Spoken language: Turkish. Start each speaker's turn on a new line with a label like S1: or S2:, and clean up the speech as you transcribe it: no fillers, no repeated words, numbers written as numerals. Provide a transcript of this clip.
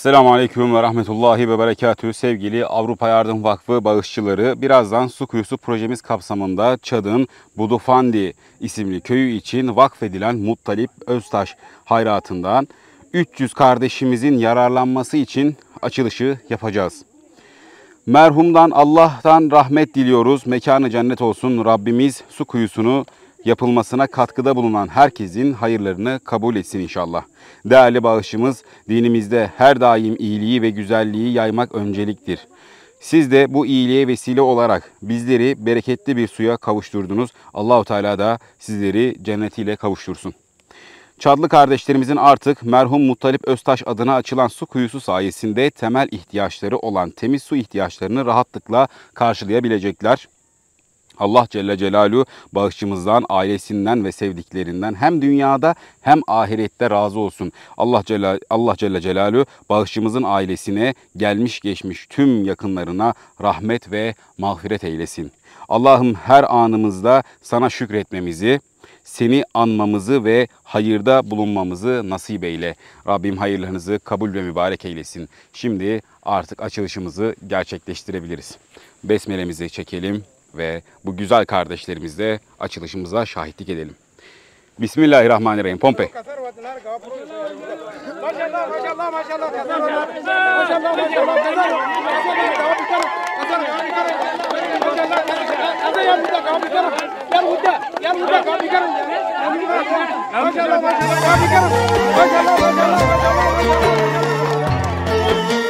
S1: Esselamu Aleyküm ve Rahmetullahi ve Berekatühü sevgili Avrupa Yardım Vakfı bağışçıları. Birazdan Su Kuyusu projemiz kapsamında Çad'ın Budufandi isimli köyü için vakfedilen Muttalip Öztaş hayratından 300 kardeşimizin yararlanması için açılışı yapacağız. Merhumdan Allah'tan rahmet diliyoruz. Mekanı cennet olsun. Rabbimiz su kuyusunu yapılmasına katkıda bulunan herkesin hayırlarını kabul etsin inşallah. Değerli bağışımız, dinimizde her daim iyiliği ve güzelliği yaymak önceliktir. Siz de bu iyiliğe vesile olarak bizleri bereketli bir suya kavuşturdunuz. Allahu Teala da sizleri cennetiyle kavuştursun. Çadlı kardeşlerimizin artık merhum Muttalip Öztaş adına açılan su kuyusu sayesinde temel ihtiyaçları olan temiz su ihtiyaçlarını rahatlıkla karşılayabilecekler. Allah Celle Celaluhu bağışçımızdan, ailesinden ve sevdiklerinden hem dünyada hem ahirette razı olsun. Allah Celle Celaluhu bağışçımızın ailesine, gelmiş geçmiş tüm yakınlarına rahmet ve mağfiret eylesin. Allah'ım her anımızda sana şükretmemizi, seni anmamızı ve hayırda bulunmamızı nasip eyle. Rabbim hayırlarınızı kabul ve mübarek eylesin. Şimdi artık açılışımızı gerçekleştirebiliriz. Besmelemizi çekelim ve bu güzel kardeşlerimizle açılışımıza şahitlik edelim. Bismillahirrahmanirrahim. Pompe.
S2: Maşallah.